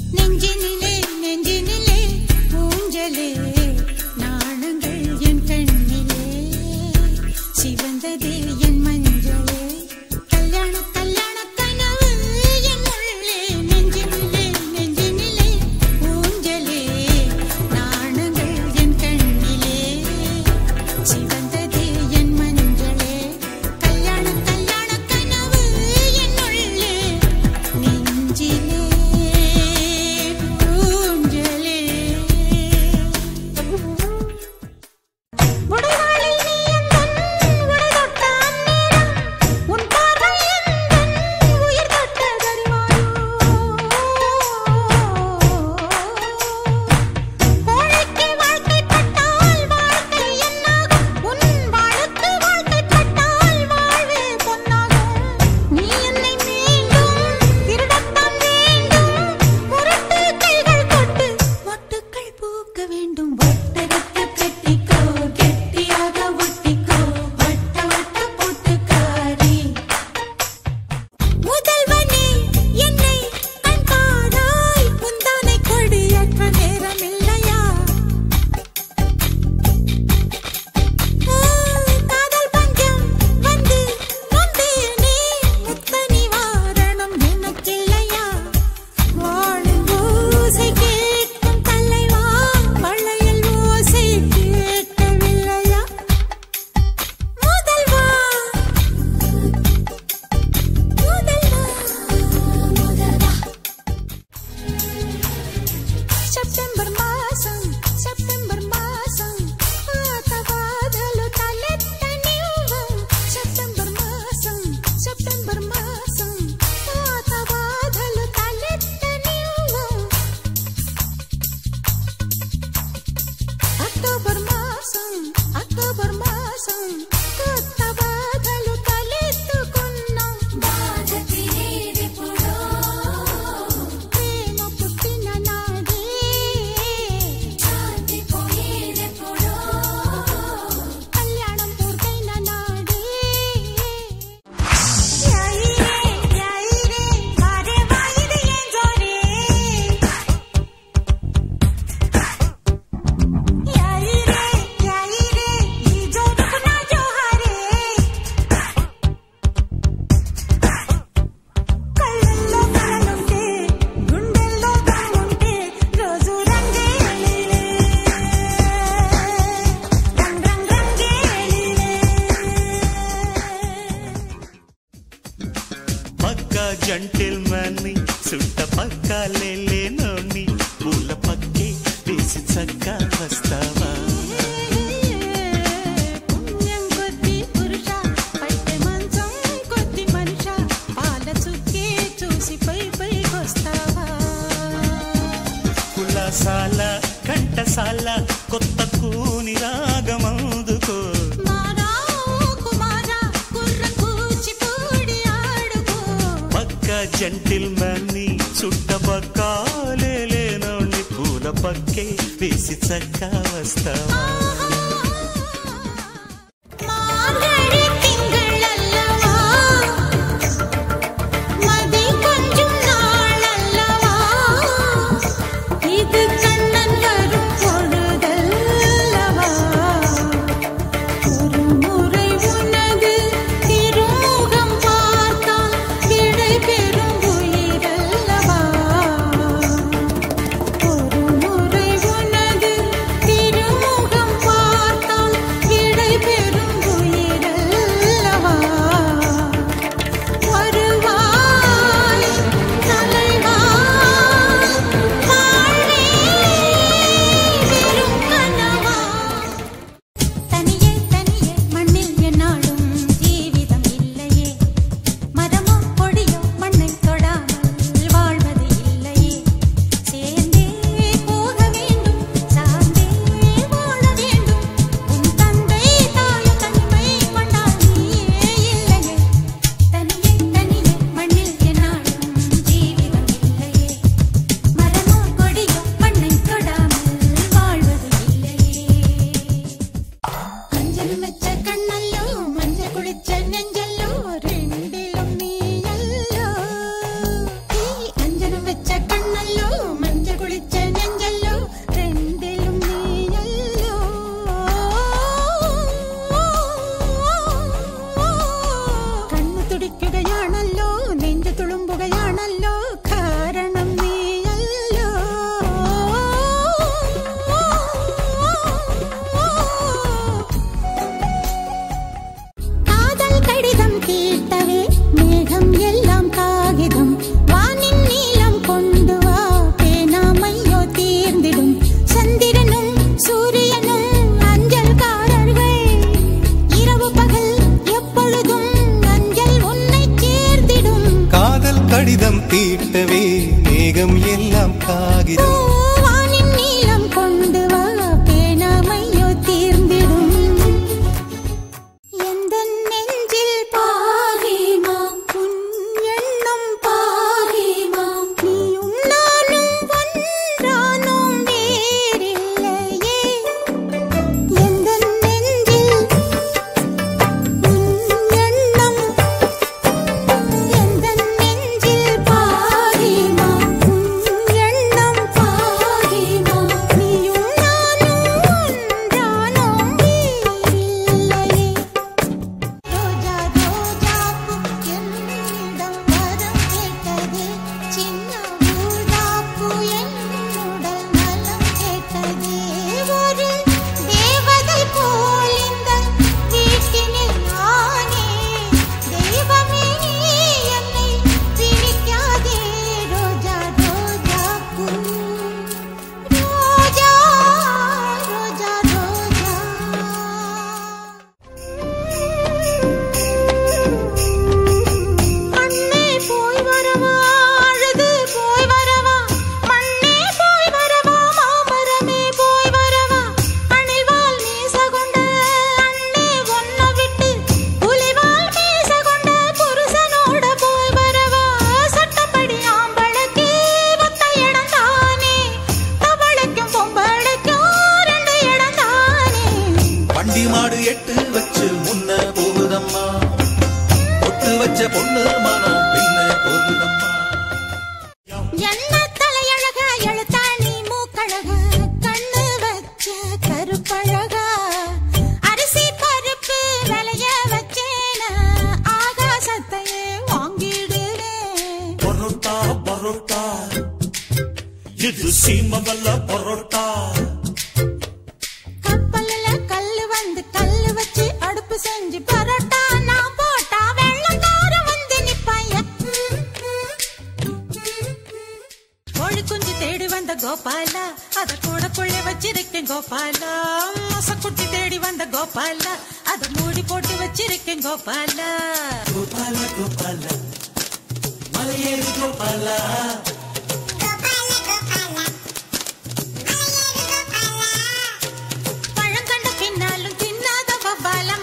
జెంటిల్మన్ని సుట్ట పక్క లేనోని పూల పక్కే వేసి చక్క వస్తావా పుణ్యం కొద్ది పురుష పట్టె మంచం కొద్ది మనిష పాల చుక్కే చూసి పైకొస్తావా కులాసాల కంటసాల కొత్త కూని రాగమందుకో జెంటిల్మన్ని చుట్టపక్కాలేనోని పూల పక్కే వేసి చక్క వస్తావా திருமுகம் மேகம் எல்லாம் காகிதம் வானின் நீளம் கொண்டு வா பேனாமையோ தீர்ந்திடும் எந்த நெஞ்சில் பாகிமா உன் எண்ணம் பாகிமா நீயும் நானும் ஒன்றானோம் வேறில்லையே எந்த நெஞ்சில் உன் எண்ணம் எந்த நெஞ்சில் பாகிமா உன் எண்ணம் பாகிமா நீயும் நானும் ஒன்றானோம் வேறில்லையே ரோஜா ரோஜா பூ என்னிடம் வரம் கேட்டது சின்ன ஊதா பூ என்னுடல் நலம் கேட்டது ஒரு தேவதை போல் இந்த வீட்டினில் நானே தெய்வமே நீ என்னை பிரிக்காதே ரோஜா ரோஜா பூ ரோஜா ரோஜா ரோஜா மண்ணே போய் வரவா அழுது போய் வரவா மண்ணே போய் வரவா மாமரமே போய் வரவா அணில்வால் மீச கொண்ட அண்ணே ஒன்ன விட்டு புலிவால் மீச கொண்ட புருஷனோட போய் வரவா சட்டப்படி ஆம்பளைக்கு ஒத்த இடம் தானே தவளைக்கும் பொம்பளைக்கும் ரெண்டு இடம் தானே வண்டி மாடு எட்டு வச்சு முன்ன போகுதம்மா ஒட்டு வச்ச பொண்ணு மனம் பின்ன போகுதம்மா என்ன தலையழக எழுத்தாணி மூக்கழக கண்ணு வச்ச கருப்பழகா அரிசி பருப்பு விளைய வச்சேன ஆகாசத்தையே வாங்கிடுவேன் பரோட்டா பரோட்டா இது சீமவல்ல பரோட்டா கப்பல்ல கல்லு வந்து கல்லு வச்சு அடுப்பு செஞ்சு பரோட்டா நான் போட்டா வெள்ளக்காரன் வந்து நிப்பாய கோழி குஞ்சு தேடி வந்த கோபாலா அத கூட கொள்ளை வச்சிருக்கேன் கோபாலா மசக்குட்டி தேடி வந்த கோபாலா அத மூடி போட்டு வச்சிருக்கேன் கோபாலா கோபால கோபால மலையேறு கோபால பழம் கண்ட பின்னாலும் தின்னாத கோபாலம்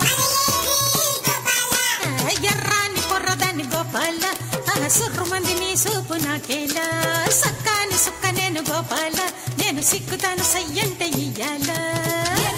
ఎర్రాని పొర్రదాన్ని గోపాల సుర్రుమంది నీ సూపు నాకేలా సక్కాని సుక్క నేను గోపాల నేను సిక్కుతాను సయ్యంటే ఇయ్యాల